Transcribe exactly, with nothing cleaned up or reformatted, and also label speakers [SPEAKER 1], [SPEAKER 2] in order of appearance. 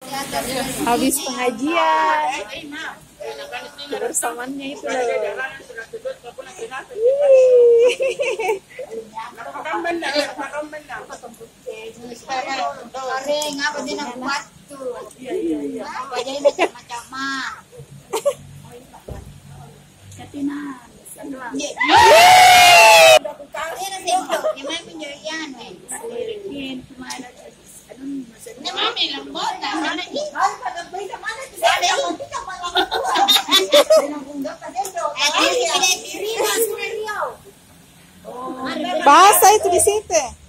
[SPEAKER 1] Habis pengajian. Kebersamaannya itu loh.
[SPEAKER 2] Goreng apa dia nak buat tu? Apa jadi macam-macam mah. Katinan. Kali na sendo, di man pinjurian eh. Selirin kumana. Ni mami lambot na mana ni? Ay pagabay na mana tu. Sabi ako kita malambot. Nangungga pa sendo. Ay, pinay pirina, suriyo.
[SPEAKER 1] Basa itu di situ.